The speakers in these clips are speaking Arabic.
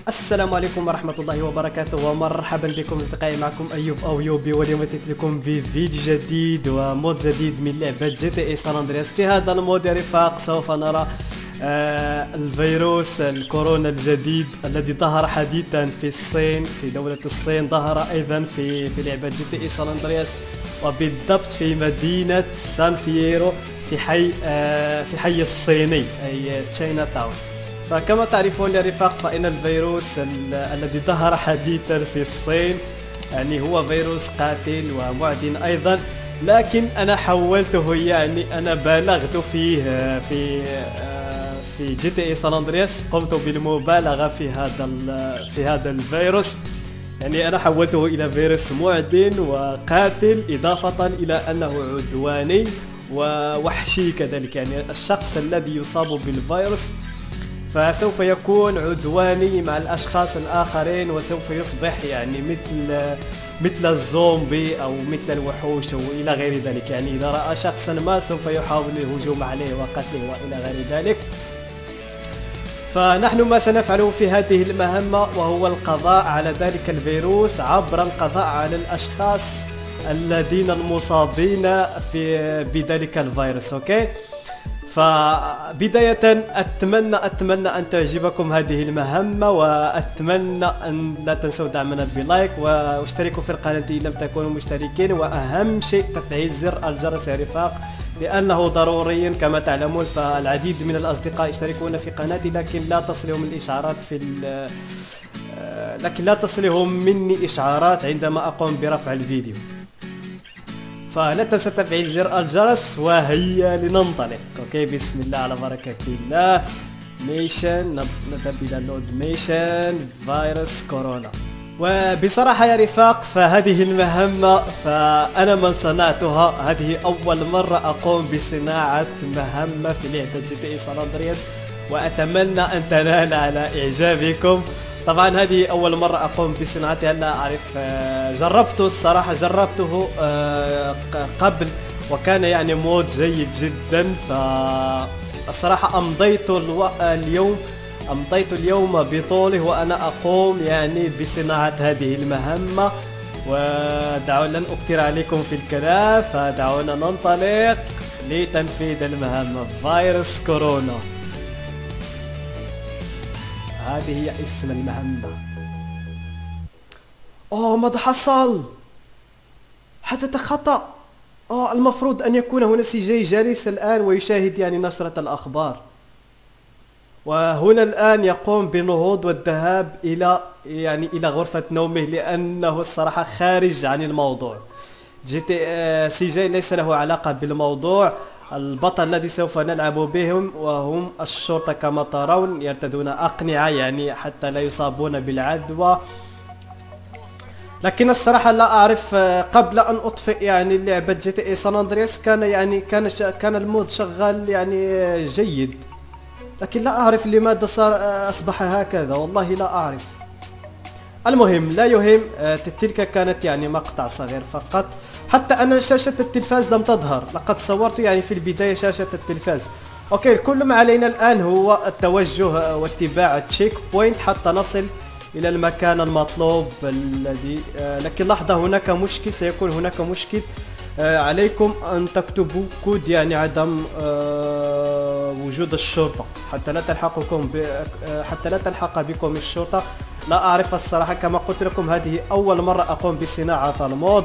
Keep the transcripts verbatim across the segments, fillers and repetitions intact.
السلام عليكم ورحمة الله وبركاته، ومرحبا بكم أصدقائي. معكم أيوب أو يوبي، واليوم أتيت لكم بفيديو جديد ومود جديد من لعبة جي تي اي سان اندرياس. في هذا المود يا رفاق سوف نرى آه الفيروس الكورونا الجديد الذي ظهر حديثا في الصين، في دولة الصين. ظهر أيضا في في لعبة جي تي اي سان اندرياس، وبالضبط في مدينة سان فييرو، في حي آه في حي الصيني أي تشاينا تاون. فكما تعرفون يا رفاق، فإن الفيروس الذي ظهر حديثا في الصين يعني هو فيروس قاتل ومعدن أيضا، لكن أنا حولته، يعني أنا بالغت فيه في في جي تي اي سان اندرياس. قمت بالمبالغة في هذا في هذا الفيروس، يعني أنا حولته إلى فيروس معدن وقاتل، إضافة إلى أنه عدواني ووحشي كذلك. يعني الشخص الذي يصاب بالفيروس فسوف يكون عدواني مع الأشخاص الآخرين، وسوف يصبح يعني مثل مثل الزومبي أو مثل الوحوش وإلى غير ذلك. يعني إذا رأى شخصا ما سوف يحاول الهجوم عليه وقتله وإلى غير ذلك. فنحن ما سنفعله في هذه المهمة وهو القضاء على ذلك الفيروس عبر القضاء على الأشخاص الذين المصابين في بذلك الفيروس. أوكي، فبداية أتمنى أتمنى أن تعجبكم هذه المهمة، وأتمنى أن لا تنسوا دعمنا بلايك واشتركوا في القناة إن لم تكونوا مشتركين، وأهم شيء تفعيل زر الجرس يا رفاق، لأنه ضروري. كما تعلمون فالعديد من الأصدقاء يشتركون في قناتي لكن لا تصلهم الإشعارات في لكن لا تصلهم مني إشعارات عندما أقوم برفع الفيديو. فلا تنسى تفعيل زر الجرس، وهيا لننطلق. اوكي، بسم الله على بركة الله. ميشن، نذهب الى لود ميشن فيروس كورونا. وبصراحة يا رفاق فهذه المهمة فأنا من صنعتها، هذه أول مرة أقوم بصناعة مهمة في لعبة جي تي اي سان اندرياس، وأتمنى أن تنال على إعجابكم. طبعا هذه أول مرة أقوم بصناعتها، لا أعرف، جربته الصراحة، جربته قبل وكان يعني مود جيد جدا. فالصراحة أمضيت اليوم أمضيت اليوم بطوله وأنا أقوم يعني بصناعة هذه المهمة. ودعونا لن أكتر عليكم في الكلام، فدعونا ننطلق لتنفيذ المهمة. فيروس كورونا، هذه هي اسم المهمة. اوه، ماذا حصل؟ حدث خطأ. اه المفروض ان يكون هنا سي جي جالس الان ويشاهد يعني نشرة الاخبار، وهنا الان يقوم بالنهوض والذهاب الى يعني الى غرفة نومه، لانه الصراحة خارج عن الموضوع. جي تي آه سي جي ليس له علاقة بالموضوع. البطل الذي سوف نلعب بهم وهم الشرطة، كما ترون يرتدون أقنعة يعني حتى لا يصابون بالعدوى. لكن الصراحة لا أعرف، قبل أن أطفئ يعني لعبة جي تي اي سان اندرياس كان يعني كان كان المود شغال يعني جيد، لكن لا أعرف لماذا صار أصبح هكذا، والله لا أعرف. المهم لا يهم، تلك كانت يعني مقطع صغير فقط. حتى أن شاشة التلفاز لم تظهر، لقد صورت يعني في البداية شاشة التلفاز. اوكي، كل ما علينا الآن هو التوجه واتباع التشيك بوينت حتى نصل إلى المكان المطلوب الذي آه لكن لحظة، هناك مشكل، سيكون هناك مشكل. آه عليكم أن تكتبوا كود يعني عدم آه وجود الشرطة حتى لا تلحقكم آه حتى لا تلحق بكم الشرطة. لا أعرف الصراحة، كما قلت لكم هذه أول مرة أقوم بصناعة المود،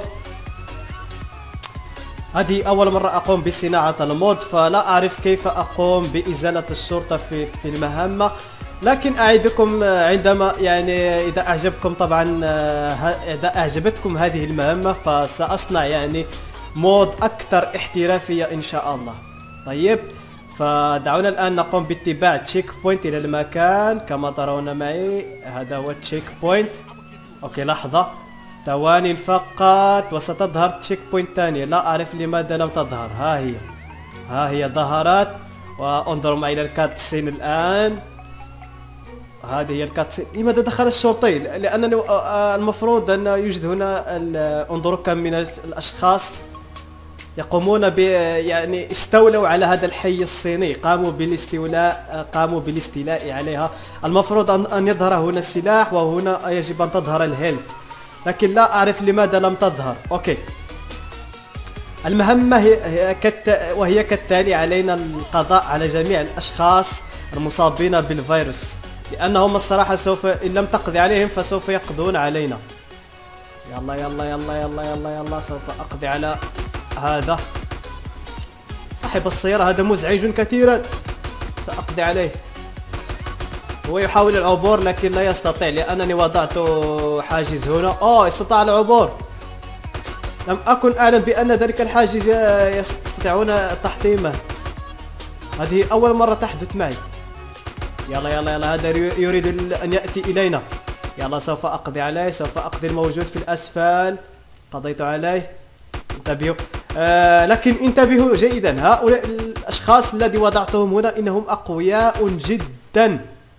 هذه أول مرة أقوم بصناعة المود، فلا أعرف كيف أقوم بإزالة الشرطة في في المهمة. لكن أعدكم عندما يعني إذا أعجبكم طبعا إذا أعجبتكم هذه المهمة فسأصنع يعني مود أكثر احترافية إن شاء الله. طيب، فدعونا الآن نقوم باتباع تشيك بوينت إلى المكان. كما ترون معي هذا هو التشيك بوينت. أوكي، لحظة، ثواني فقط وستظهر تشيك بوينت ثانية. لا أعرف لماذا لم تظهر. ها هي ها هي ظهرت، وانظروا معي إلى الكاتسين الآن. هذه هي الكاتسين. لماذا دخل الشرطي؟ لأنني المفروض أن يوجد هنا، انظروا كم من الأشخاص. يقومون ب يعني استولوا على هذا الحي الصيني، قاموا بالاستيلاء قاموا بالاستيلاء عليها. المفروض أن أن يظهر هنا السلاح، وهنا يجب أن تظهر الهيلث، لكن لا أعرف لماذا لم تظهر. أوكي، المهمة هي كت... وهي كالتالي: علينا القضاء على جميع الأشخاص المصابين بالفيروس، لأنهم الصراحة سوف إن لم تقضي عليهم فسوف يقضون علينا. يلا يلا يلا يلا يلا يلا، سوف أقضي على هذا صاحب السيارة، هذا مزعج كثيرا، سأقضي عليه. هو يحاول العبور لكن لا يستطيع لأنني وضعت حاجز هنا. أوه، استطاع العبور. لم أكن أعلم بأن ذلك الحاجز يستطيعون تحطيمه، هذه أول مرة تحدث معي. يلا يلا يلا، هذا يريد أن يأتي إلينا. يلا سوف أقضي عليه، سوف أقضي الموجود في الأسفل. قضيت عليه. انتبهوا، آه لكن انتبهوا جيدا، هؤلاء الأشخاص الذي وضعتهم هنا إنهم أقوياء جدا.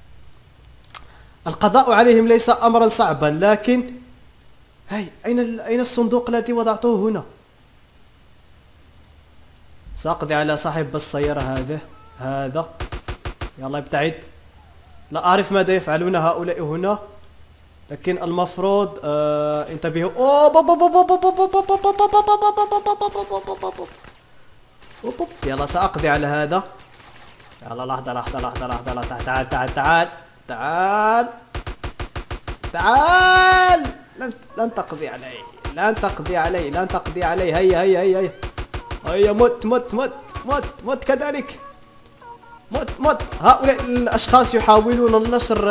القضاء عليهم ليس أمرا صعبا، لكن هاي أين أين الصندوق الذي وضعته هنا؟ سأقضي على صاحب السيارة هذا هذا. يلا ابتعد. لا أعرف ماذا يفعلون هؤلاء هنا، لكن المفروض آه انتبهوا. يلا سأقضي على هذا. يلا لحظة لحظة لحظة لحظة لحظة، تعال تعال تعال تعال تعال. لن لن تقضي علي، لن تقضي علي، لن تقضي علي. هيا هيا هيا هيا هيا، مت مت مت مت مت كذلك، مت مت. هؤلاء الأشخاص يحاولون النشر.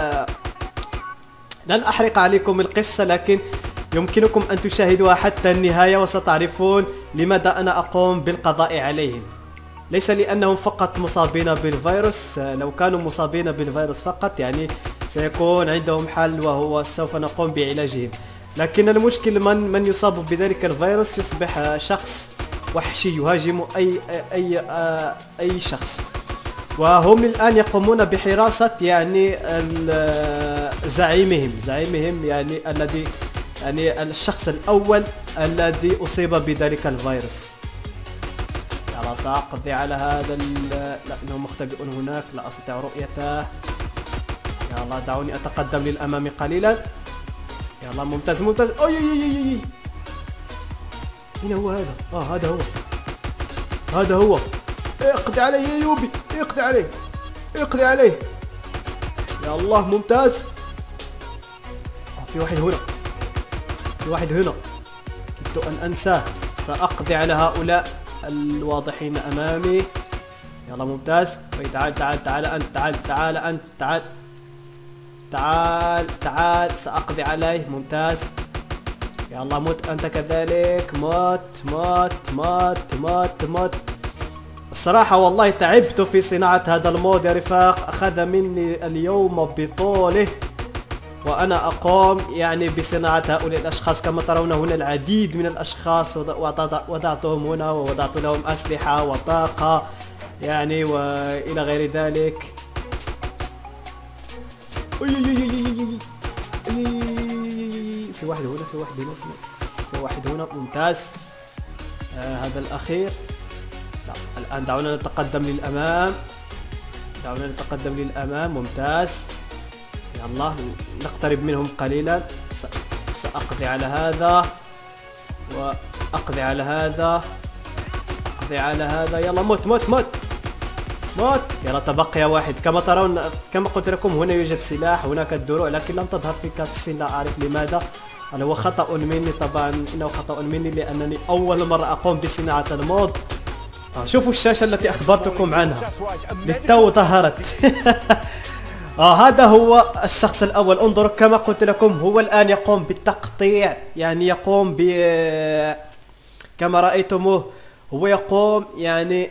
لن أحرق عليكم القصة، لكن يمكنكم أن تشاهدوها حتى النهاية وستعرفون لماذا أنا أقوم بالقضاء عليهم. ليس لأنهم فقط مصابين بالفيروس، لو كانوا مصابين بالفيروس فقط يعني سيكون عندهم حل وهو سوف نقوم بعلاجهم، لكن المشكل من من يصاب بذلك الفيروس يصبح شخص وحشي يهاجم أي أي أي, أي شخص. وهم الآن يقومون بحراسة يعني زعيمهم زعيمهم يعني الذي يعني الشخص الأول الذي أصيب بذلك الفيروس. يلا سأقضي على هذا. لا، إنه مختبئ هناك، لا أستطيع رؤيته. يلا دعوني أتقدم للأمام قليلا. يلا ممتاز ممتاز. أي أي أي أي. أين هو هذا؟ آه هذا هو، هذا هو. اقضي عليه يا يوبي، اقضي عليه، اقضي عليه. يا الله ممتاز. آه في واحد هنا، في واحد هنا، كدت أن أنساه. سأقضي على هؤلاء الواضحين أمامي. يلا ممتاز. تعال تعال تعال أنت، تعال تعال أنت، تعال تعال تعال. سأقضي عليه. ممتاز. يلا مت أنت كذلك. مت مت مت مت مت. الصراحة والله تعبت في صناعة هذا المود يا رفاق، أخذ مني اليوم بطوله وأنا أقوم يعني بصناعة هؤلاء الأشخاص. كما ترون هنا العديد من الأشخاص وضعتهم هنا ووضعت لهم أسلحة وطاقة يعني وإلى غير ذلك. في واحد هنا، في واحد هنا، في واحد هنا. ممتاز. آه هذا الأخير. لا الآن دعونا نتقدم للأمام، دعونا نتقدم للأمام. ممتاز. يلا نقترب منهم قليلا. سأقضي على هذا وأقضي على هذا، أقضي على هذا. يلا موت موت موت موت. يلا تبقي واحد. كما ترون، كما قلت لكم هنا يوجد سلاح، هناك الدروع، لكن لم تظهر في كاتسين، لا أعرف لماذا. هذا هو خطأ مني طبعا، إنه خطأ مني لأنني أول مرة أقوم بصناعة المود. آه شوفوا الشاشة التي أخبرتكم عنها للتو ظهرت. آه هذا هو الشخص الأول. انظروا كما قلت لكم، هو الآن يقوم بالتقطيع، يعني يقوم ب كما رأيتموه هو يقوم يعني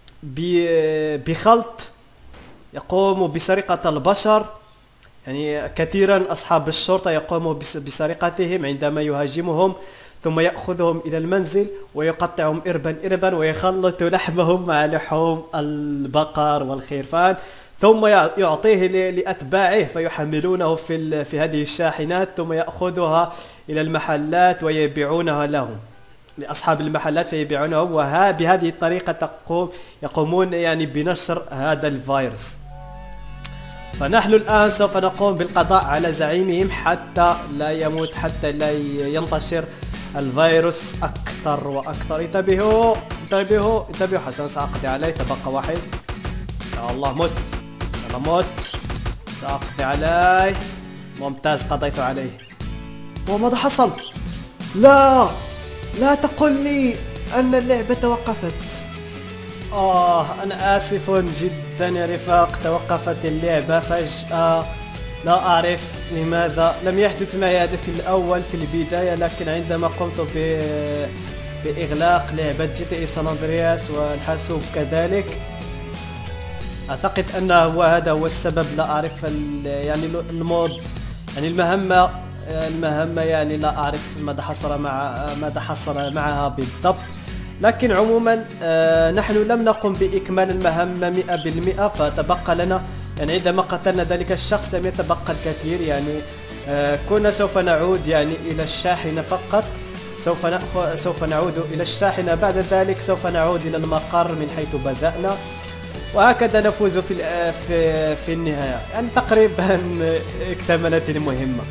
بخلط، يقوم بسرقة البشر. يعني كثيرا أصحاب الشرطة يقوموا بسرقتهم عندما يهاجمهم، ثم يأخذهم إلى المنزل ويقطعهم إربا إربا ويخلط لحمهم مع لحوم البقر والخرفان، ثم يعطيه لأتباعه فيحملونه في في هذه الشاحنات، ثم يأخذها إلى المحلات ويبيعونها لهم. لأصحاب المحلات فيبيعونهم، وبهذه الطريقة تقوم يقومون يعني بنشر هذا الفيروس. فنحن الآن سوف نقوم بالقضاء على زعيمهم حتى لا يموت، حتى لا ينتشر الفيروس أكثر وأكثر. انتبهوا انتبهوا انتبهوا. حسنا سأقضي عليه، تبقى واحد. يا الله مت، يلا مت. سأقضي عليه. ممتاز، قضيت عليه. وماذا حصل؟ لا لا تقل لي أن اللعبة توقفت. آه أنا آسف جدا يا رفاق، توقفت اللعبة فجأة، لا أعرف لماذا. لم يحدث معي هذا في الأول في البداية، لكن عندما قمت ب... بإغلاق لعبة جي تي اي سان اندرياس والحاسوب كذلك، أعتقد أن هو هذا هو السبب. لا أعرف ال... يعني المود، يعني المهمة المهمة يعني لا أعرف ماذا حصل مع ماذا حصل معها بالضبط. لكن عموما آه نحن لم نقم بإكمال المهمة مئة بالمئة، فتبقى لنا يعني عندما قتلنا ذلك الشخص لم يتبقى الكثير. يعني آه كنا سوف نعود يعني إلى الشاحنة فقط، سوف نأخذ سوف نعود إلى الشاحنة، بعد ذلك سوف نعود إلى المقر من حيث بدأنا، وهكذا نفوز في في في النهاية. يعني تقريبا اكتملت المهمة.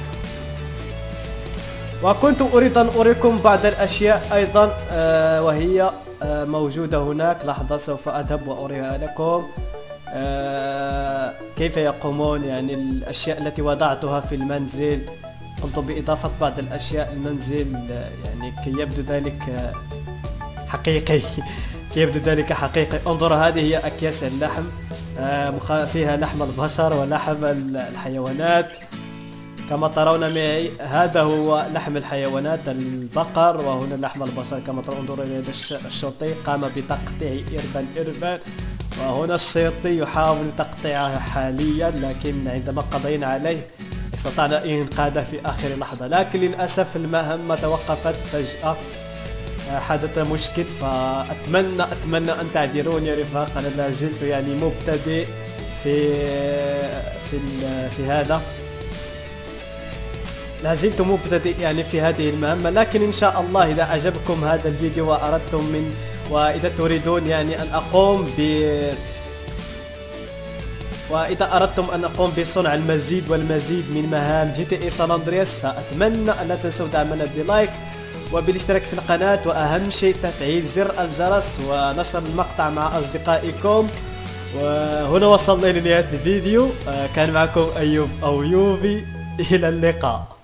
وكنت أريد أن أريكم بعض الأشياء أيضا آه وهي آه موجودة هناك. لحظة سوف أذهب وأريها لكم آه كيف يقومون يعني الأشياء التي وضعتها في المنزل. قمت بإضافة بعض الأشياء المنزل يعني كي يبدو ذلك حقيقي كي يبدو ذلك حقيقي. انظر، هذه هي أكياس اللحم، آه فيها لحم البشر ولحم الحيوانات كما ترون معي. هذا هو لحم الحيوانات البقر، وهنا لحم البشر كما ترون. انظروا إلى الشرطي قام بتقطيع إربا إربا، وهنا الشرطي يحاول تقطيعها حاليا، لكن عندما قضينا عليه استطعنا إنقاذه في آخر لحظة. لكن للأسف المهمة توقفت فجأة، حدث مشكل. فأتمنى أتمنى أن تعذروني يا رفاق، أنا لا زلت يعني مبتدئ في في في هذا لا زلت مبتدئ يعني في هذه المهمة. لكن إن شاء الله إذا أعجبكم هذا الفيديو وأردتم من وإذا تريدون يعني أن أقوم ب وإذا أردتم أن أقوم بصنع المزيد والمزيد من مهام جي تي اي سان اندرياس، فأتمنى أن لا تنسوا دعمنا بلايك وبالاشتراك في القناة، وأهم شيء تفعيل زر الجرس ونشر المقطع مع أصدقائكم. وهنا وصلنا إلى نهاية الفيديو. كان معكم أيوب أو يوبي، إلى اللقاء.